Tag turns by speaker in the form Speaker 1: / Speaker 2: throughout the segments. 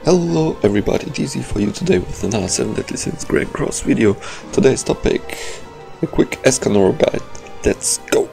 Speaker 1: Hello everybody, DZ for you today with another 7 Deadly Sins Grand Cross video. Today's topic, a quick Escanor guide. Let's go!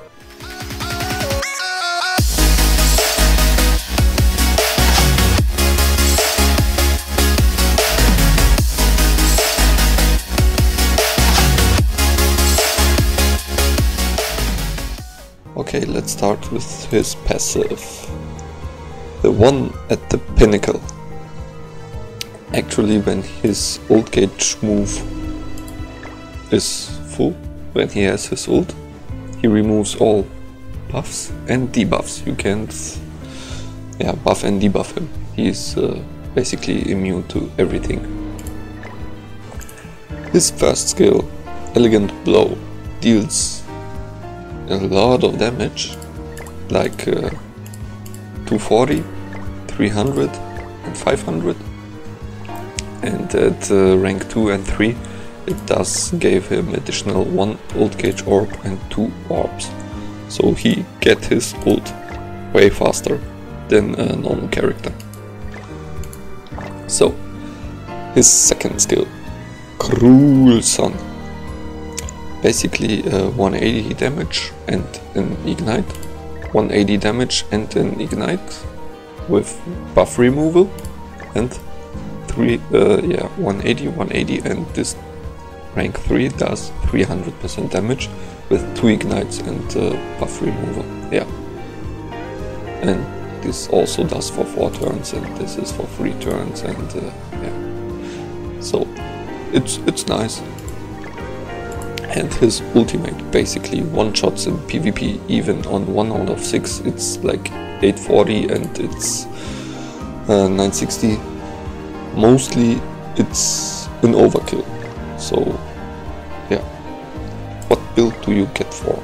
Speaker 1: Okay, let's start with his passive. The one at the pinnacle. Actually, when his ult gauge move is full, when he has his ult, he removes all buffs and debuffs. You can't buff and debuff him. He's basically immune to everything. His first skill, Elegant Blow, deals a lot of damage, like 240, 300 and 500. And at rank 2 and 3 it does give him additional 1 ult gauge orb and 2 orbs. So he get his ult way faster than a normal character. So his second skill, Cruel Sun. Basically 180 damage and an ignite. 180 damage and an ignite with buff removal and 180, and this rank 3 does 300% damage with 2 ignites and buff removal. Yeah, and this also does for 4 turns, and this is for 3 turns, and yeah, so it's nice. And his ultimate basically one-shots in PvP, even on 1 out of 6. It's like 840 and it's 960. Mostly it's an overkill. So yeah, what build do you get for?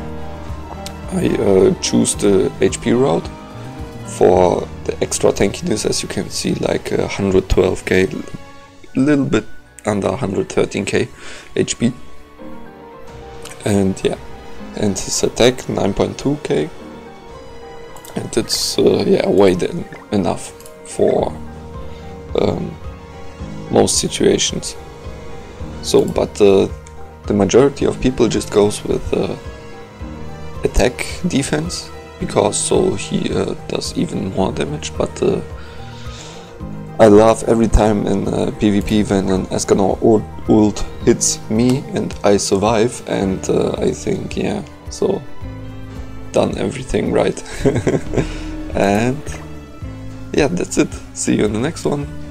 Speaker 1: I choose the HP route for the extra tankiness, as you can see, like 112k, a little bit under 113k HP. And yeah, and his attack 9.2k, and it's way than enough for most situations. So, but the majority of people just goes with attack defense, because so he does even more damage. But I love every time in PvP when an Escanor ult hits me and I survive, and I think, yeah, so done everything right. And yeah, that's it. See you in the next one.